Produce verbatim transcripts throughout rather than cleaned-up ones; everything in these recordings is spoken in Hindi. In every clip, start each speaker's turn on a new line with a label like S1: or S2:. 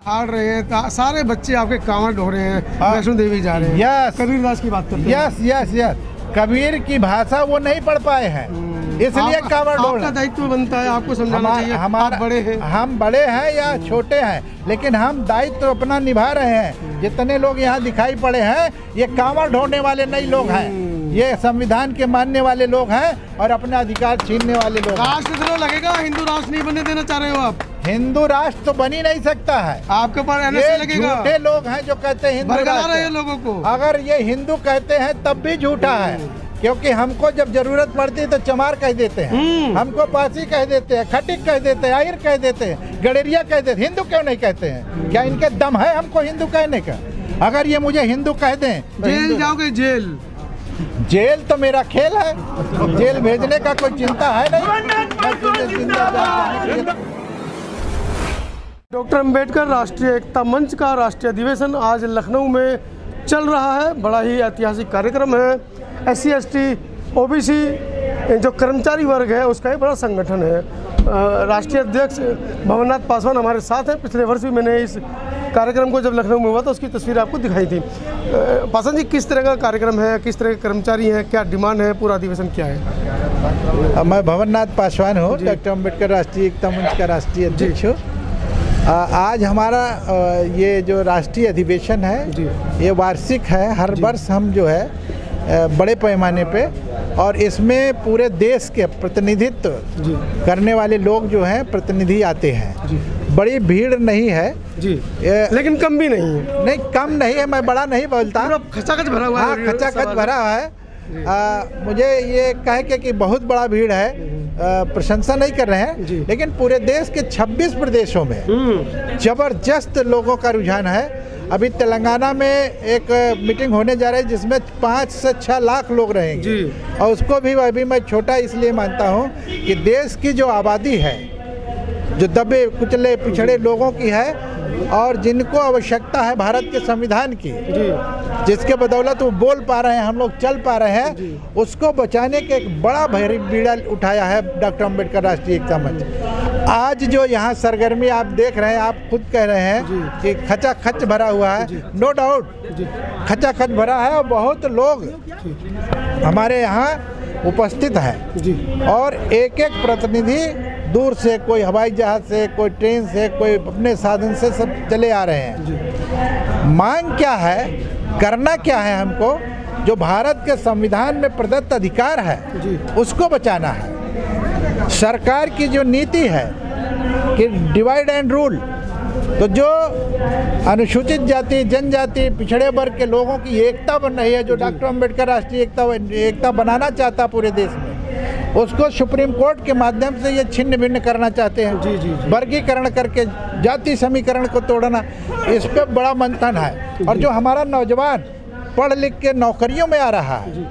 S1: हार रहे हैं, सारे बच्चे आपके कांवड़ ढो रहे हैं, वैष्णो देवी जा रहे हैं।
S2: यस,
S1: कबीरदास की बात करते हैं।
S2: यस यस यस कबीर की भाषा वो नहीं पढ़ पाए हैं, इसलिए कांवड़ ढो रहे हैं।
S1: दायित्व बनता है आपको समझाना चाहिए।
S2: हमारा
S1: बड़े हैं, हम
S2: बड़े हैं या छोटे हैं, लेकिन हम दायित्व अपना निभा रहे हैं। जितने लोग यहाँ दिखाई पड़े हैं ये कांवड़ ढोने वाले नहीं लोग हैं, ये संविधान के मानने वाले लोग हैं और अपना अधिकार छीनने वाले लोग हैं।
S1: राष्ट्र लगेगा, हिंदू राष्ट्र नहीं बनने देना चाह रहे हो आप?
S2: हिंदू राष्ट्र तो बन ही नहीं सकता है,
S1: आपके पर एनएसए लगेगा।
S2: झूठे लोग हैं जो कहते हैं हिंदू राष्ट्र,
S1: लोगों को
S2: अगर ये हिंदू कहते हैं तब भी झूठा है, क्योंकि हमको जब जरूरत पड़ती है तो चमार कह देते हैं, हमको पासी कह देते हैं, खटिक कह देते हैं, आहिर कह देते हैं, गडेरिया कह देते हैं। हिंदू क्यों नहीं कहते हैं? क्या इनके दम है हमको हिंदू कहने का? अगर ये मुझे हिंदू कह दें तो
S1: जेल जाओगे। जेल
S2: जेल तो मेरा खेल है, जेल भेजने का कोई चिंता है नहीं।
S1: डॉक्टर अंबेडकर राष्ट्रीय एकता मंच का राष्ट्रीय अधिवेशन आज लखनऊ में चल रहा है। बड़ा ही ऐतिहासिक कार्यक्रम है। S C S T O B C जो कर्मचारी वर्ग है उसका एक बड़ा संगठन है। राष्ट्रीय अध्यक्ष भवननाथ पासवान हमारे साथ हैं। पिछले वर्ष भी मैंने इस कार्यक्रम को जब लखनऊ में हुआ था उसकी तस्वीर आपको दिखाई थी। पासवान जी, किस तरह का कार्यक्रम है, किस तरह के कर्मचारी हैं, क्या डिमांड है, पूरा अधिवेशन क्या है?
S2: मैं भवननाथ पासवान हूँ, डॉक्टर अंबेडकर राष्ट्रीय एकता मंच का राष्ट्रीय अध्यक्ष हूँ। आज हमारा ये जो राष्ट्रीय अधिवेशन है ये वार्षिक है। हर वर्ष हम जो है बड़े पैमाने पे, और इसमें पूरे देश के प्रतिनिधित्व करने वाले लोग जो हैं प्रतिनिधि आते हैं। बड़ी भीड़ नहीं है
S1: जी, लेकिन कम भी नहीं है।
S2: नहीं, कम नहीं है, मैं बड़ा नहीं बोलता,
S1: खचाखच भरा हुआ है।
S2: खचाखच भरा हुआ है। आ, मुझे ये कह के कि बहुत बड़ा भीड़ है, आ, प्रशंसा नहीं कर रहे हैं, लेकिन पूरे देश के छब्बीस प्रदेशों में जबरदस्त लोगों का रुझान है। अभी तेलंगाना में एक मीटिंग होने जा रही है जिसमें पाँच से छः लाख लोग रहेंगे, और उसको भी अभी मैं छोटा इसलिए मानता हूँ कि देश की जो आबादी है, जो दबे कुचले पिछड़े लोगों की है, और जिनको आवश्यकता है भारत के संविधान की, जिसके बदौलत वो बोल पा रहे हैं, हम लोग चल पा रहे हैं, उसको बचाने के एक बड़ा भारी बीड़ा उठाया है डॉक्टर अंबेडकर राष्ट्रीय एकता मंच। आज जो यहाँ सरगर्मी आप देख रहे हैं, आप खुद कह रहे हैं कि खचाखच भरा हुआ है। नो डाउट खचाखच भरा है, और बहुत लोग हमारे यहाँ उपस्थित हैं, और एक एक प्रतिनिधि दूर से, कोई हवाई जहाज से, कोई ट्रेन से, कोई अपने साधन से, सब चले आ रहे हैं। मांग क्या है, करना क्या है हमको? जो भारत के संविधान में प्रदत्त अधिकार है उसको बचाना है। सरकार की जो नीति है कि डिवाइड एंड रूल, तो जो अनुसूचित जाति, जनजाति, पिछड़े वर्ग के लोगों की एकता बन रही है, जो डॉक्टर अंबेडकर राष्ट्रीय एकता एकता बनाना चाहता पूरे देश में, उसको सुप्रीम कोर्ट के माध्यम से ये छिन्न भिन्न करना चाहते हैं। जी जी, जी। वर्गीकरण करके जाति समीकरण को तोड़ना, इस पे बड़ा मंथन है। और जो हमारा नौजवान पढ़ लिख के नौकरियों में आ रहा है,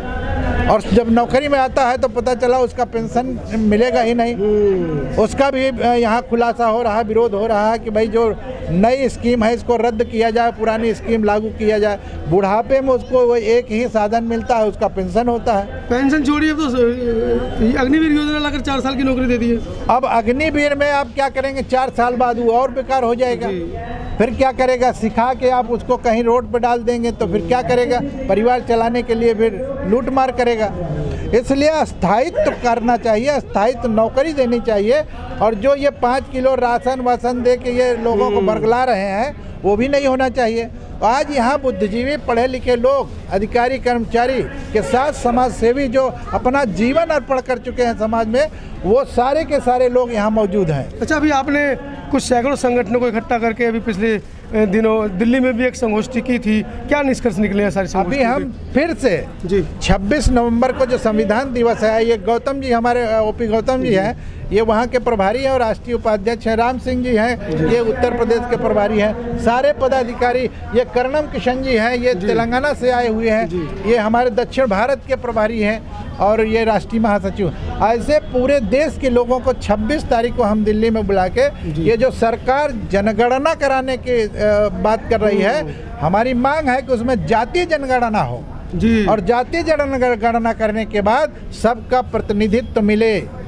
S2: और जब नौकरी में आता है तो पता चला उसका पेंशन मिलेगा ही नहीं, उसका भी यहाँ खुलासा हो रहा है, विरोध हो रहा है कि भाई जो नई स्कीम है इसको रद्द किया जाए, पुरानी स्कीम लागू किया जाए। बुढ़ापे में उसको वो एक ही साधन मिलता है, उसका पेंशन होता है।
S1: पेंशन छोड़िए तो अग्निवीर योजना लाकर चार साल की नौकरी दे दी है।
S2: अब अग्निवीर में आप क्या करेंगे? चार साल बाद वो और बेकार हो जाएगा, फिर क्या करेगा? सिखा के आप उसको कहीं रोड पर डाल देंगे तो फिर क्या करेगा? परिवार चलाने के लिए फिर लूट मार करेगा। इसलिए स्थायित्व करना चाहिए, स्थायित्व नौकरी देनी चाहिए। और जो ये पाँच किलो राशन वासन दे के ये लोगों को बरगला रहे हैं, वो भी नहीं होना चाहिए। आज यहाँ बुद्धिजीवी पढ़े लिखे लोग, अधिकारी कर्मचारी के साथ समाज सेवी जो अपना जीवन अर्पण कर चुके हैं समाज में, वो सारे के सारे लोग यहाँ मौजूद हैं।
S1: अच्छा, अभी आपने कुछ सैकड़ों संगठनों को इकट्ठा करके अभी पिछले दिनों दिल्ली में भी एक संगोष्ठी की थी, क्या निष्कर्ष निकले हैं सारी संगोष्ठी?
S2: अभी हम फिर से जी छब्बीस नवंबर को जो संविधान दिवस है, ये गौतम जी, हमारे ओपी गौतम जी हैं, ये वहाँ के प्रभारी हैं, और राष्ट्रीय उपाध्यक्ष हैं राम सिंह जी हैं, ये उत्तर प्रदेश के प्रभारी हैं। सारे पदाधिकारी, ये कर्णम किशन जी हैं, ये तेलंगाना से आए हुए हैं, ये हमारे दक्षिण भारत के प्रभारी हैं, और ये राष्ट्रीय महासचिव। ऐसे पूरे देश के लोगों को छब्बीस तारीख को हम दिल्ली में बुला के, ये जो सरकार जनगणना कराने की बात कर रही है, हमारी मांग है कि उसमें जातीय जनगणना हो जी, और जातीय जनगणना करने के बाद सबका प्रतिनिधित्व मिले।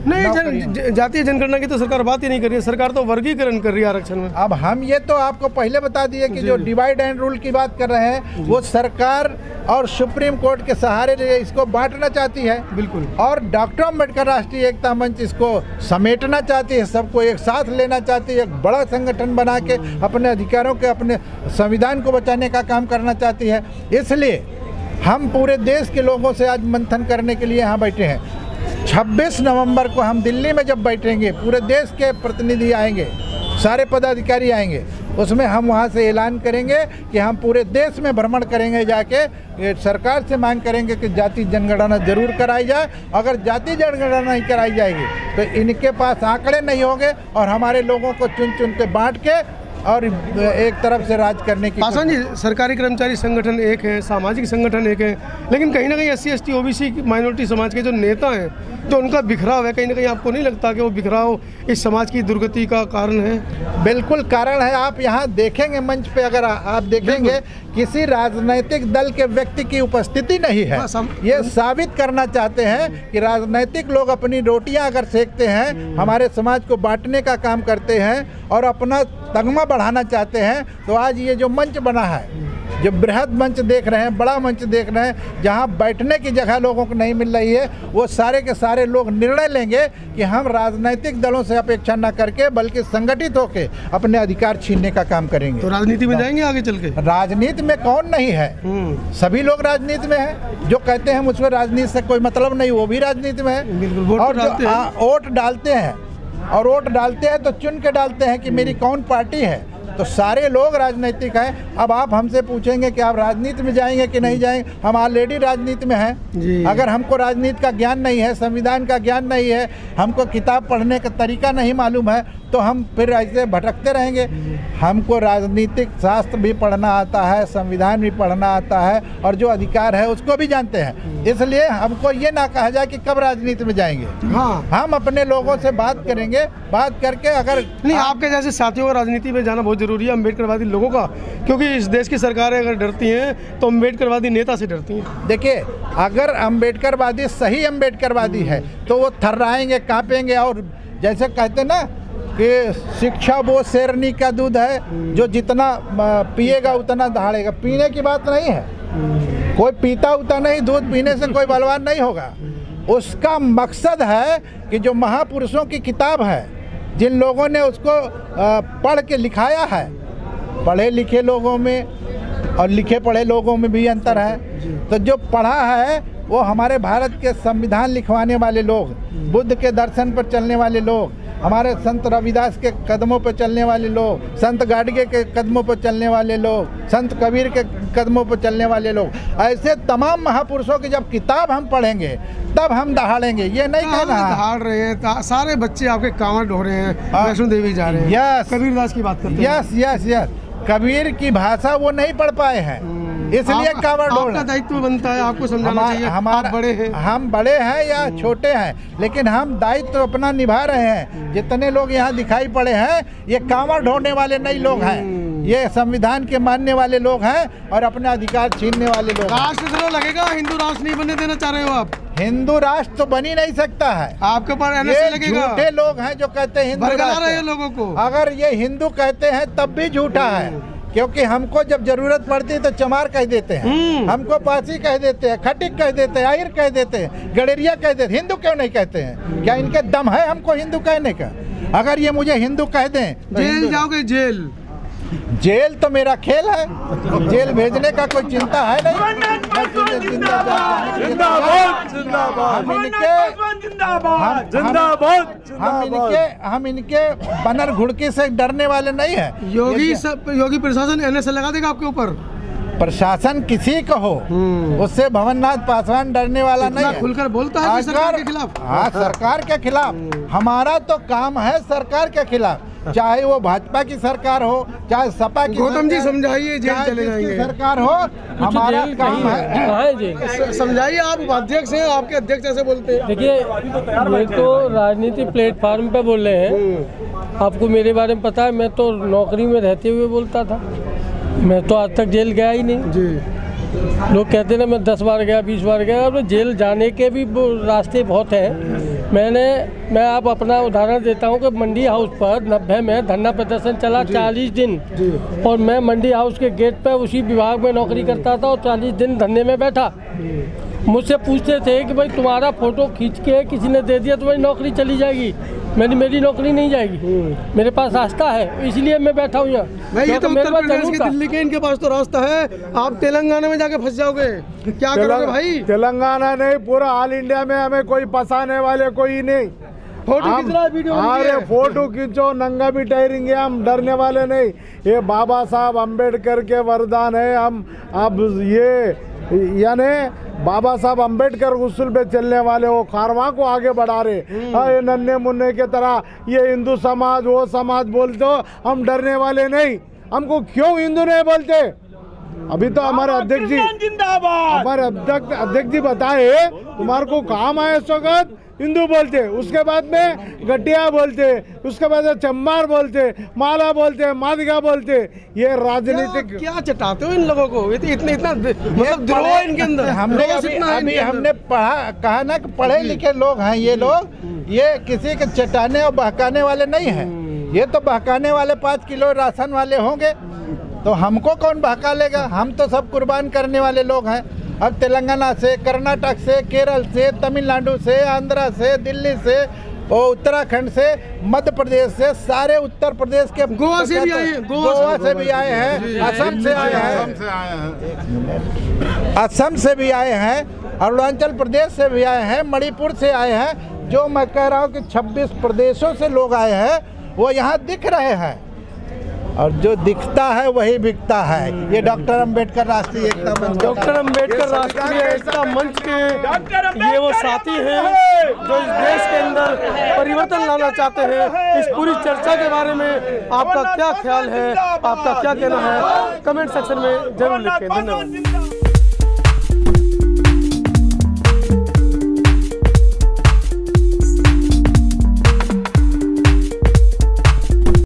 S1: नहीं, जन, ज- जातीय जनगणना की तो सरकार बात ही नहीं कर रही है, सरकार तो वर्गीकरण कर रही है आरक्षण में।
S2: अब हम ये तो आपको पहले बता दिए कि जो डिवाइड एंड रूल की बात कर रहे हैं वो सरकार और सुप्रीम कोर्ट के सहारे लिए इसको बांटना चाहती है।
S1: बिल्कुल।
S2: और डॉक्टर अम्बेडकर राष्ट्रीय एकता मंच इसको समेटना चाहती है, सबको एक साथ लेना चाहती है, एक बड़ा संगठन बना के अपने अधिकारों के, अपने संविधान को बचाने का काम करना चाहती है। इसलिए हम पूरे देश के लोगों से आज मंथन करने के लिए यहाँ बैठे हैं। छब्बीस नवंबर को हम दिल्ली में जब बैठेंगे, पूरे देश के प्रतिनिधि आएंगे, सारे पदाधिकारी आएंगे, उसमें हम वहाँ से ऐलान करेंगे कि हम पूरे देश में भ्रमण करेंगे, जाके सरकार से मांग करेंगे कि जाति जनगणना जरूर कराई जाए। अगर जाति जनगणना नहीं कराई जाएगी तो इनके पास आंकड़े नहीं होंगे और हमारे लोगों को चुन चुन के बांट के और एक तरफ से राज करने की।
S1: पासवान जी, सरकारी कर्मचारी संगठन एक है, सामाजिक संगठन एक है, लेकिन कहीं ना कहीं S C S T O B C minority समाज के जो नेता हैं, जो उनका बिखराव है, कहीं ना कहीं आपको नहीं लगता कि वो बिखराव इस समाज की दुर्गति का कारण है?
S2: बिल्कुल कारण है। आप यहाँ देखेंगे मंच पे, अगर आप देखेंगे किसी राजनीतिक दल के व्यक्ति की उपस्थिति नहीं है। ये साबित करना चाहते हैं कि राजनीतिक लोग अपनी रोटियां अगर सेकते हैं, हमारे समाज को बांटने का काम करते हैं और अपना तगमा बढ़ाना चाहते हैं, तो आज ये जो मंच बना है, जो बृहद मंच देख रहे हैं, बड़ा मंच देख रहे हैं, जहां बैठने की जगह लोगों को नहीं मिल रही है, वो सारे के सारे लोग निर्णय लेंगे कि हम राजनीतिक दलों से अपेक्षा न करके बल्कि संगठित होकर अपने अधिकार छीनने का काम करेंगे।
S1: तो राजनीति में जाएंगे आगे चल के?
S2: राजनीति में कौन नहीं है, सभी लोग राजनीति में हैं। जो कहते हैं मुझको राजनीति से कोई मतलब नहीं, वो भी राजनीति में है। और जो वोट डालते हैं और वोट डालते हैं तो चुन के डालते हैं कि मेरी कौन पार्टी है, तो सारे लोग राजनीतिक हैं। अब आप हमसे पूछेंगे कि आप राजनीति में जाएंगे कि नहीं जाएंगे, हम ऑलरेडी राजनीति में हैं। अगर हमको राजनीति का ज्ञान नहीं है, संविधान का ज्ञान नहीं है, हमको किताब पढ़ने का तरीका नहीं मालूम है, तो हम फिर ऐसे भटकते रहेंगे। हमको राजनीतिक शास्त्र भी पढ़ना आता है, संविधान भी पढ़ना आता है और जो अधिकार है उसको भी जानते हैं। इसलिए हमको ये ना कहा जाए कि कब राजनीति में जाएंगे। हाँ, हम अपने लोगों से बात करेंगे, बात करके अगर
S1: नहीं, आपके जैसे साथियों को राजनीति में जाना बहुत जरूरी है, अम्बेडकरवादी लोगों का, क्योंकि इस देश की सरकारें अगर डरती हैं तो अम्बेडकरवादी नेता से डरती हैं।
S2: देखिए, अगर अम्बेडकरवादी सही अम्बेडकरवादी है तो वो थर्राएंगे, कांपेंगे और जैसे कहते ना कि शिक्षा वो शेरनी का दूध है, जो जितना पिएगा उतना दहाड़ेगा। पीने की बात नहीं है, कोई पीता उता नहीं, दूध पीने से कोई बलवान नहीं होगा। उसका मकसद है कि जो महापुरुषों की किताब है, जिन लोगों ने उसको पढ़ के लिखाया है, पढ़े लिखे लोगों में और लिखे पढ़े लोगों में भी अंतर है। तो जो पढ़ा है वो हमारे भारत के संविधान लिखवाने वाले लोग, बुद्ध के दर्शन पर चलने वाले लोग, हमारे संत रविदास के कदमों पर चलने वाले लोग, संत गाडगे के कदमों पर चलने वाले लोग, संत कबीर के कदमों पर चलने वाले लोग, ऐसे तमाम महापुरुषों की जब किताब हम पढ़ेंगे तब हम दहाड़ेंगे। ये नहीं कहना
S1: दहाड़ रहे हैं, सारे बच्चे आपके कांवड़ ढो रहे हैं, वैष्णो देवी जा रहे हैं।
S2: यस,
S1: कबीरदास की बात करते हैं।
S2: यस यस यस कबीर की भाषा वो नहीं पढ़ पाए हैं, इसलिए कांवड़ ढो रहे हैं।
S1: दायित्व बनता है आपको समझाना चाहिए।
S2: हमारा बड़े हैं, हम बड़े हैं या छोटे हैं, लेकिन हम दायित्व अपना निभा रहे हैं। जितने लोग यहाँ दिखाई पड़े हैं ये कांवड़ ढोने वाले नहीं लोग हैं, ये संविधान के मानने वाले लोग हैं और अपने अधिकार छीनने वाले लोग।
S1: राष्ट्र लगेगा, हिंदू राष्ट्र नहीं बनने देना चाह रहे हो आप?
S2: हिंदू राष्ट्र तो बनी नहीं सकता है,
S1: आपके ऊपर एन एस ए लगेगा।
S2: झूठे लोग हैं जो कहते हैं हिंदू राष्ट्र,
S1: लोगों को
S2: अगर ये हिंदू कहते हैं तब भी झूठा है, क्योंकि हमको जब जरूरत पड़ती है तो चमार कह देते हैं, हमको पासी कह देते हैं, खटिक कह देते हैं, आहिर कह देते हैं, गडेरिया कह देते हैं। हिंदू क्यों नहीं कहते हैं? क्या इनके दम है हमको हिंदू कहने का? अगर ये मुझे हिंदू कह दें तो
S1: जेल जाओगे। जेल
S2: जेल तो मेरा खेल है, जेल भेजने का कोई चिंता है नहीं। हम इनके हम इनके बनर घुड़की से डरने वाले नहीं है।
S1: योगी सब योगी प्रशासन एन एस ए लगा देगा आपके ऊपर।
S2: प्रशासन किसी का हो, उससे भवननाथ पासवान डरने वाला नहीं है।
S1: खुलकर बोलता है सरकार के खिलाफ।
S2: हाँ, सरकार के खिलाफ हमारा तो काम है, सरकार के खिलाफ, चाहे वो भाजपा की सरकार हो, चाहे सपा की।
S1: गौतम जी समझाइए, जेल चले जाएंगे।
S2: सरकार हो, हमारा काम है।
S1: समझाइए, आप उपाध्यक्ष हैं, आपके अध्यक्ष ऐसे बोलते हैं।
S3: देखिए, ये तो राजनीति प्लेटफार्म पे बोल रहे हैं। आपको मेरे बारे में पता है, मैं तो नौकरी में रहते हुए बोलता था, मैं तो आज तक जेल गया ही नहीं जी। लोग कहते ना मैं दस बार गया, बीस बार गया, और जेल जाने के भी रास्ते बहुत हैं। मैंने मैं आप अपना उदाहरण देता हूँ कि मंडी हाउस पर नब्बे में धरना प्रदर्शन चला चालीस दिन, और मैं मंडी हाउस के गेट पे उसी विभाग में नौकरी करता था और चालीस दिन धरने में बैठा। मुझसे पूछते थे कि भाई तुम्हारा फोटो खींच के किसी ने दे दिया तुम्हारी नौकरी चली जाएगी। मैंने मेरी नौकरी नहीं जाएगी, मेरे पास रास्ता है, इसलिए मैं बैठा हूँ यहाँ।
S1: नहीं, ये तो उत्तर प्रदेश की दिल्ली के इनके पास तो रास्ता है, आप तेलंगाना में जाके फंस जाओगे, क्या करोगे भाई?
S4: तेलंगाना नहीं, पूरा ऑल इंडिया में हमें कोई फंसाने वाले कोई नहीं।
S1: फोटो खींच रहा है, वीडियो
S4: अरे फोटो खींचो, नंगा भी ठहरेंगे, हम डरने वाले नहीं। ये बाबा साहब अम्बेडकर के वरदान है। हम अब ये यानी बाबा साहब अम्बेडकर उसूल पे चलने वाले वो कारवां को आगे बढ़ा रहे। ये नन्हे मुन्ने के तरह ये हिंदू समाज वो समाज बोलते हो, हम डरने वाले नहीं। हमको क्यों हिंदू नहीं बोलते? अभी तो हमारे अध्यक्ष जी हमारे अध्यक्ष अध्यक्ष जी बताए तुम्हारे को काम आए इस वक्त हिंदू बोलते, उसके बाद में गट्टिया बोलते, उसके बाद चम्मार बोलते, माला बोलते, मादिगा बोलते। ये राजनीतिक
S1: क्या, क्या चटाते हो इन लोगों को? इतने इतने इतना मतलब द्रोह इनके अंदर।
S2: हमने अभी, अभी हमने पढ़ा कहा ना कि पढ़े लिखे लोग हैं ये लोग, ये किसी के चटाने और बहकाने वाले नहीं हैं। ये तो बहकाने वाले पाँच किलो राशन वाले होंगे, तो हमको कौन बहका लेगा? हम तो सब कुर्बान करने वाले लोग हैं। अब तेलंगाना से, कर्नाटक से, केरल से, तमिलनाडु से, आंध्रा से, दिल्ली से और उत्तराखंड से, मध्य प्रदेश से, सारे उत्तर प्रदेश के,
S1: गोवा से भी आए हैं,
S2: गोवा से भी आए हैं, असम से आए हैं, असम से भी आए हैं, अरुणाचल प्रदेश से भी आए हैं, मणिपुर से आए हैं। जो मैं कह रहा हूँ कि छब्बीस प्रदेशों से लोग आए हैं, वो यहाँ दिख रहे हैं, और जो दिखता है वही बिकता है। ये डॉक्टर अंबेडकर राष्ट्रीय एकता मंच,
S1: डॉक्टर अंबेडकर राष्ट्रीय एकता मंच के ये वो साथी हैं जो इस देश के अंदर परिवर्तन लाना चाहते हैं। इस पूरी चर्चा के बारे में आपका क्या ख्याल है, आपका क्या कहना है, कमेंट सेक्शन में जरूर लिखें। धन्यवाद।